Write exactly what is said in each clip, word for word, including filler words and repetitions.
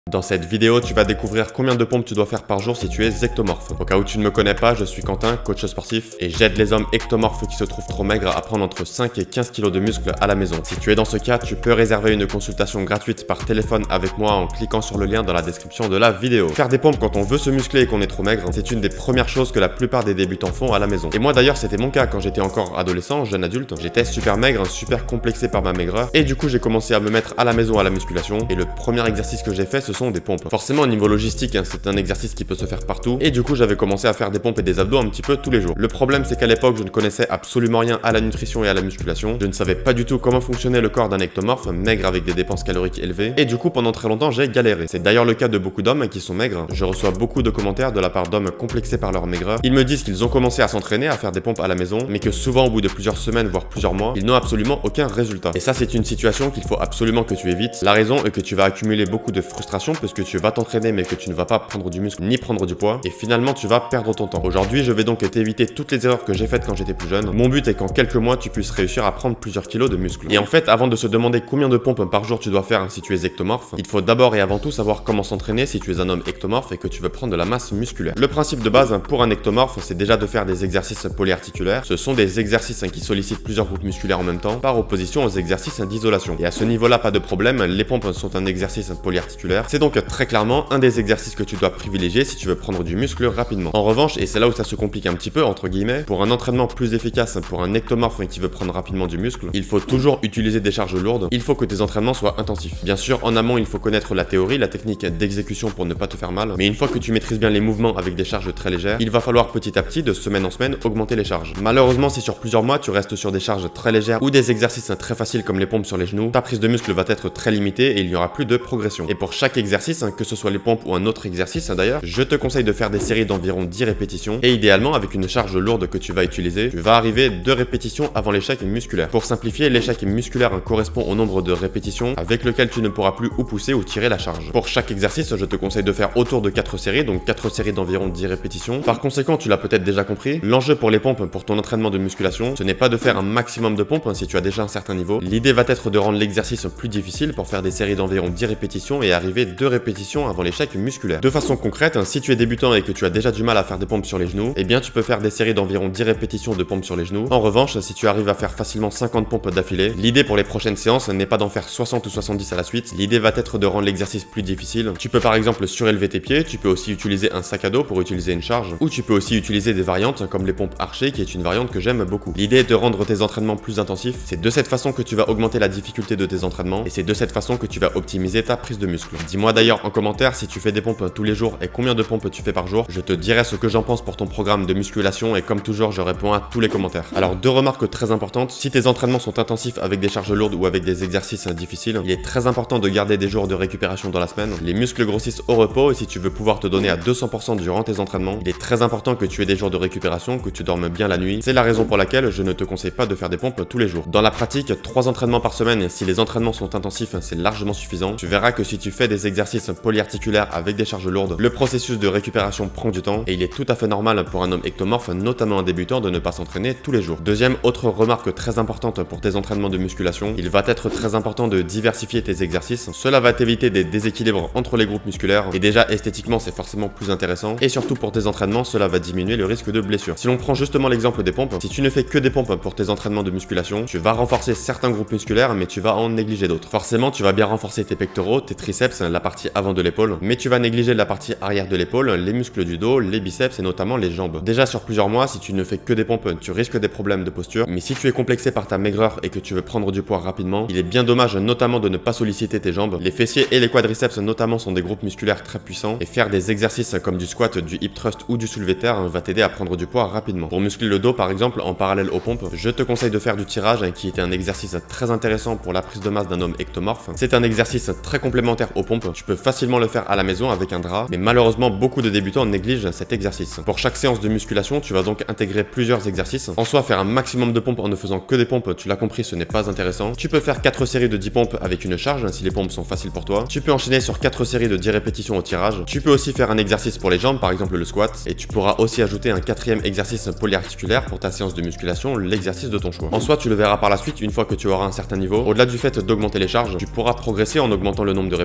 Dans cette vidéo, tu vas découvrir combien de pompes tu dois faire par jour si tu es ectomorphe. Au cas où tu ne me connais pas, je suis Quentin, coach sportif, et j'aide les hommes ectomorphes qui se trouvent trop maigres à prendre entre cinq et quinze kilos de muscles à la maison. Si tu es dans ce cas, tu peux réserver une consultation gratuite par téléphone avec moi en cliquant sur le lien dans la description de la vidéo. Faire des pompes quand on veut se muscler et qu'on est trop maigre, c'est une des premières choses que la plupart des débutants font à la maison. Et moi d'ailleurs, c'était mon cas quand j'étais encore adolescent, jeune adulte. J'étais super maigre, super complexé par ma maigreur, et du coup j'ai commencé à me mettre à la maison à la musculation, et le premier exercice que j'ai fait, ce sont des pompes. Forcément, au niveau logistique, hein, c'est un exercice qui peut se faire partout. Et du coup, j'avais commencé à faire des pompes et des abdos un petit peu tous les jours. Le problème, c'est qu'à l'époque, je ne connaissais absolument rien à la nutrition et à la musculation. Je ne savais pas du tout comment fonctionnait le corps d'un ectomorphe, maigre avec des dépenses caloriques élevées. Et du coup, pendant très longtemps, j'ai galéré. C'est d'ailleurs le cas de beaucoup d'hommes qui sont maigres. Je reçois beaucoup de commentaires de la part d'hommes complexés par leur maigreur. Ils me disent qu'ils ont commencé à s'entraîner, à faire des pompes à la maison, mais que souvent, au bout de plusieurs semaines, voire plusieurs mois, ils n'ont absolument aucun résultat. Et ça, c'est une situation qu'il faut absolument que tu évites. La raison est que tu vas accumuler beaucoup de frustration parce que tu vas t'entraîner, mais que tu ne vas pas prendre du muscle ni prendre du poids, et finalement tu vas perdre ton temps. Aujourd'hui, je vais donc t'éviter toutes les erreurs que j'ai faites quand j'étais plus jeune. Mon but est qu'en quelques mois, tu puisses réussir à prendre plusieurs kilos de muscle. Et en fait, avant de se demander combien de pompes par jour tu dois faire si tu es ectomorphe, il faut d'abord et avant tout savoir comment s'entraîner si tu es un homme ectomorphe et que tu veux prendre de la masse musculaire. Le principe de base pour un ectomorphe, c'est déjà de faire des exercices polyarticulaires. Ce sont des exercices qui sollicitent plusieurs groupes musculaires en même temps, par opposition aux exercices d'isolation. Et à ce niveau-là, pas de problème, les pompes sont un exercice polyarticulaire. C'est donc très clairement un des exercices que tu dois privilégier si tu veux prendre du muscle rapidement. En revanche, et c'est là où ça se complique un petit peu entre guillemets, pour un entraînement plus efficace pour un ectomorphe qui veut prendre rapidement du muscle, il faut toujours utiliser des charges lourdes. Il faut que tes entraînements soient intensifs. Bien sûr, en amont, il faut connaître la théorie, la technique d'exécution pour ne pas te faire mal, mais une fois que tu maîtrises bien les mouvements avec des charges très légères, il va falloir petit à petit, de semaine en semaine, augmenter les charges. Malheureusement, si sur plusieurs mois tu restes sur des charges très légères ou des exercices très faciles comme les pompes sur les genoux, ta prise de muscle va être très limitée et il n'y aura plus de progression. Et pour chaque exercice, que ce soit les pompes ou un autre exercice d'ailleurs, je te conseille de faire des séries d'environ dix répétitions, et idéalement avec une charge lourde que tu vas utiliser, tu vas arriver deux répétitions avant l'échec musculaire. Pour simplifier, l'échec musculaire correspond au nombre de répétitions avec lequel tu ne pourras plus ou pousser ou tirer la charge. Pour chaque exercice, je te conseille de faire autour de quatre séries, donc quatre séries d'environ dix répétitions. Par conséquent, tu l'as peut-être déjà compris, l'enjeu pour les pompes pour ton entraînement de musculation, ce n'est pas de faire un maximum de pompes si tu as déjà un certain niveau. L'idée va être de rendre l'exercice plus difficile pour faire des séries d'environ dix répétitions et arriver deux répétitions avant l'échec musculaire. De façon concrète, si tu es débutant et que tu as déjà du mal à faire des pompes sur les genoux, eh bien tu peux faire des séries d'environ dix répétitions de pompes sur les genoux. En revanche, si tu arrives à faire facilement cinquante pompes d'affilée, l'idée pour les prochaines séances n'est pas d'en faire soixante ou soixante-dix à la suite, l'idée va être de rendre l'exercice plus difficile. Tu peux par exemple surélever tes pieds, tu peux aussi utiliser un sac à dos pour utiliser une charge, ou tu peux aussi utiliser des variantes comme les pompes archées qui est une variante que j'aime beaucoup. L'idée est de rendre tes entraînements plus intensifs, c'est de cette façon que tu vas augmenter la difficulté de tes entraînements, et c'est de cette façon que tu vas optimiser ta prise de muscle. Dis-moi d'ailleurs en commentaire si tu fais des pompes tous les jours et combien de pompes tu fais par jour, je te dirai ce que j'en pense pour ton programme de musculation, et comme toujours je réponds à tous les commentaires. Alors deux remarques très importantes, si tes entraînements sont intensifs avec des charges lourdes ou avec des exercices difficiles, il est très important de garder des jours de récupération dans la semaine. Les muscles grossissent au repos, et si tu veux pouvoir te donner à deux cents pour cent durant tes entraînements, il est très important que tu aies des jours de récupération, que tu dormes bien la nuit. C'est la raison pour laquelle je ne te conseille pas de faire des pompes tous les jours. Dans la pratique, trois entraînements par semaine, si les entraînements sont intensifs, c'est largement suffisant. Tu verras que si tu fais des exercices polyarticulaires avec des charges lourdes, le processus de récupération prend du temps, et il est tout à fait normal pour un homme ectomorphe, notamment un débutant, de ne pas s'entraîner tous les jours. Deuxième, autre remarque très importante pour tes entraînements de musculation, il va être très important de diversifier tes exercices. Cela va t'éviter des déséquilibres entre les groupes musculaires, et déjà esthétiquement c'est forcément plus intéressant, et surtout pour tes entraînements, cela va diminuer le risque de blessure. Si l'on prend justement l'exemple des pompes, si tu ne fais que des pompes pour tes entraînements de musculation, tu vas renforcer certains groupes musculaires, mais tu vas en négliger d'autres. Forcément, tu vas bien renforcer tes pectoraux, tes triceps, la partie avant de l'épaule, mais tu vas négliger la partie arrière de l'épaule, les muscles du dos, les biceps et notamment les jambes. Déjà sur plusieurs mois, si tu ne fais que des pompes, tu risques des problèmes de posture, mais si tu es complexé par ta maigreur et que tu veux prendre du poids rapidement, il est bien dommage notamment de ne pas solliciter tes jambes. Les fessiers et les quadriceps notamment sont des groupes musculaires très puissants, et faire des exercices comme du squat, du hip thrust ou du soulevé de terre va t'aider à prendre du poids rapidement. Pour muscler le dos par exemple, en parallèle aux pompes, je te conseille de faire du tirage, qui est un exercice très intéressant pour la prise de masse d'un homme ectomorphe. C'est un exercice très complémentaire aux pompes, tu peux facilement le faire à la maison avec un drap, mais malheureusement beaucoup de débutants négligent cet exercice. Pour chaque séance de musculation, tu vas donc intégrer plusieurs exercices. En soi, faire un maximum de pompes en ne faisant que des pompes, tu l'as compris, ce n'est pas intéressant. Tu peux faire quatre séries de dix pompes avec une charge si les pompes sont faciles pour toi. Tu peux enchaîner sur quatre séries de dix répétitions au tirage. Tu peux aussi faire un exercice pour les jambes, par exemple le squat, et tu pourras aussi ajouter un quatrième exercice polyarticulaire pour ta séance de musculation, l'exercice de ton choix. En soi, tu le verras par la suite une fois que tu auras un certain niveau. Au-delà du fait d'augmenter les charges, tu pourras progresser en augmentant le nombre de répétitions,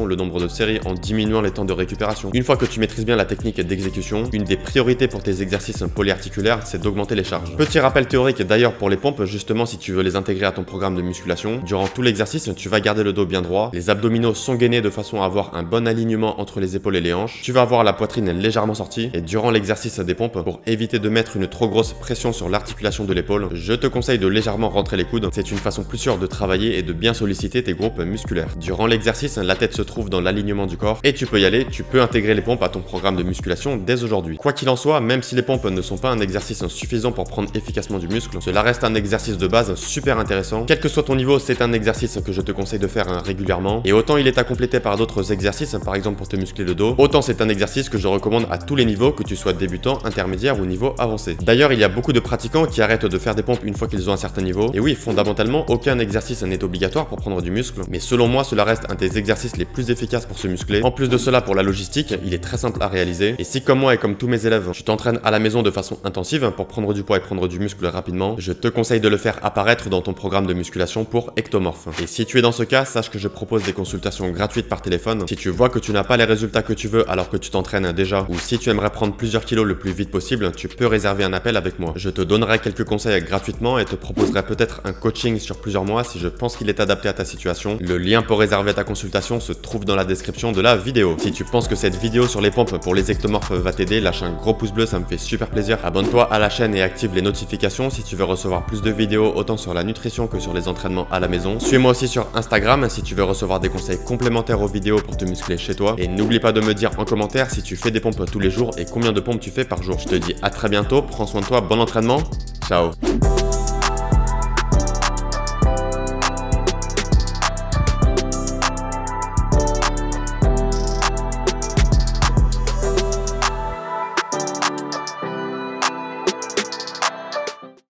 le nombre de séries en diminuant les temps de récupération. Une fois que tu maîtrises bien la technique d'exécution, une des priorités pour tes exercices polyarticulaires, c'est d'augmenter les charges. Petit rappel théorique d'ailleurs pour les pompes, justement si tu veux les intégrer à ton programme de musculation, durant tout l'exercice, tu vas garder le dos bien droit, les abdominaux sont gainés de façon à avoir un bon alignement entre les épaules et les hanches, tu vas avoir la poitrine légèrement sortie, et durant l'exercice des pompes, pour éviter de mettre une trop grosse pression sur l'articulation de l'épaule, je te conseille de légèrement rentrer les coudes, c'est une façon plus sûre de travailler et de bien solliciter tes groupes musculaires. Durant l'exercice, la tête se trouve dans l'alignement du corps, et tu peux y aller, tu peux intégrer les pompes à ton programme de musculation dès aujourd'hui. Quoi qu'il en soit, même si les pompes ne sont pas un exercice suffisant pour prendre efficacement du muscle, cela reste un exercice de base super intéressant. Quel que soit ton niveau, c'est un exercice que je te conseille de faire hein, régulièrement, et autant il est à compléter par d'autres exercices, par exemple pour te muscler le dos, autant c'est un exercice que je recommande à tous les niveaux, que tu sois débutant, intermédiaire ou niveau avancé. D'ailleurs, il y a beaucoup de pratiquants qui arrêtent de faire des pompes une fois qu'ils ont un certain niveau, et oui, fondamentalement, aucun exercice n'est obligatoire pour prendre du muscle, mais selon moi, cela reste un des exercices les plus efficaces pour se muscler. En plus de cela, pour la logistique, il est très simple à réaliser, et si comme moi et comme tous mes élèves, tu t'entraînes à la maison de façon intensive pour prendre du poids et prendre du muscle rapidement, je te conseille de le faire apparaître dans ton programme de musculation pour Ectomorph. Et si tu es dans ce cas, sache que je propose des consultations gratuites par téléphone. Si tu vois que tu n'as pas les résultats que tu veux alors que tu t'entraînes déjà, ou si tu aimerais prendre plusieurs kilos le plus vite possible, tu peux réserver un appel avec moi. Je te donnerai quelques conseils gratuitement et te proposerai peut-être un coaching sur plusieurs mois si je pense qu'il est adapté à ta situation. Le lien pour réserver ta consultation se trouve dans la description de la vidéo. Si tu penses que cette vidéo sur les pompes pour les ectomorphes va t'aider, lâche un gros pouce bleu, ça me fait super plaisir. Abonne-toi à la chaîne et active les notifications si tu veux recevoir plus de vidéos autant sur la nutrition que sur les entraînements à la maison. Suis-moi aussi sur Instagram si tu veux recevoir des conseils complémentaires aux vidéos pour te muscler chez toi. Et n'oublie pas de me dire en commentaire si tu fais des pompes tous les jours et combien de pompes tu fais par jour. Je te dis à très bientôt, prends soin de toi, bon entraînement, ciao.